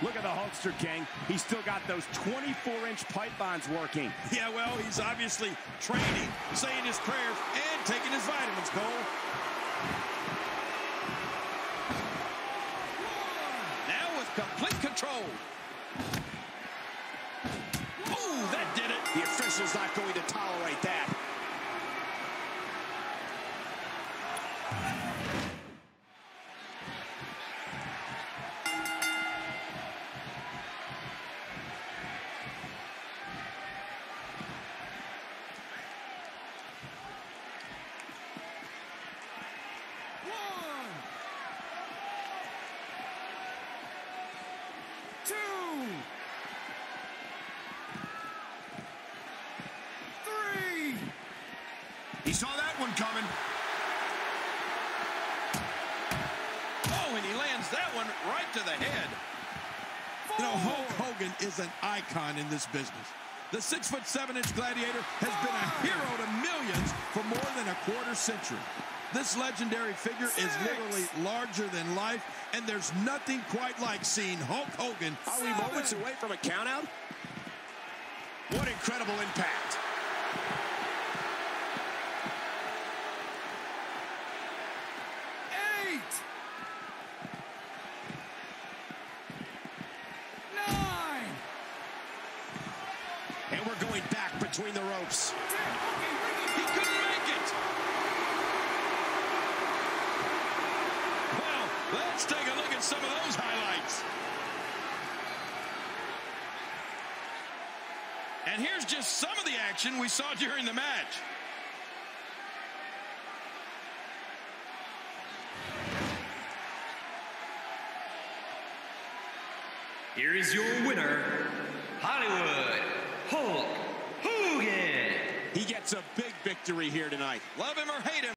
Look at the Hulkster, King. He's still got those 24-inch pipe bonds working. Yeah, well, he's obviously training, saying his prayers, and taking his vitamins, Cole. Now with complete control. Oh, that did it. The official's not going to tolerate that. He saw that one coming. Oh, and he lands that one right to the head. You know, Hulk Hogan is an icon in this business. The 6'7" gladiator has been a hero to millions for more than a quarter century. This legendary figure is literally larger than life, and there's nothing quite like seeing Hulk Hogan. Are we moments away from a countout? What incredible impact. And we're going back between the ropes. He couldn't make it. Well, let's take a look at some of those highlights. And here's just some of the action we saw during the match. Here is your winner, Hollywood Hulk Hogan. He gets a big victory here tonight. Love him or hate him,